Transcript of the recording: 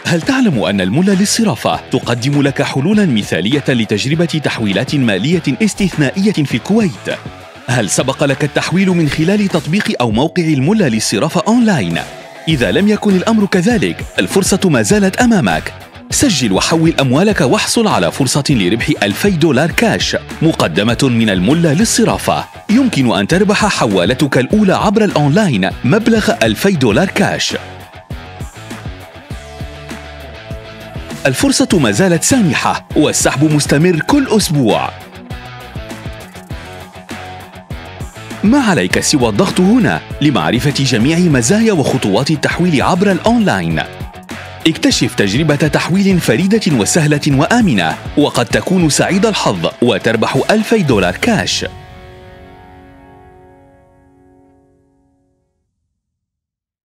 هل تعلم أن الملا للصرافة تقدم لك حلولاً مثالية لتجربة تحويلات مالية استثنائية في الكويت؟ هل سبق لك التحويل من خلال تطبيق أو موقع الملا للصرافة أونلاين؟ إذا لم يكن الأمر كذلك، الفرصة ما زالت أمامك. سجل وحول أموالك واحصل على فرصة لربح $2000 كاش مقدمة من الملا للصرافة. يمكن أن تربح حوالتك الأولى عبر الأونلاين مبلغ $2000 كاش. الفرصة ما زالت سانحة والسحب مستمر كل أسبوع. ما عليك سوى الضغط هنا لمعرفة جميع مزايا وخطوات التحويل عبر الأونلاين. اكتشف تجربة تحويل فريدة وسهلة وآمنة، وقد تكون سعيد الحظ وتربح $2000 كاش.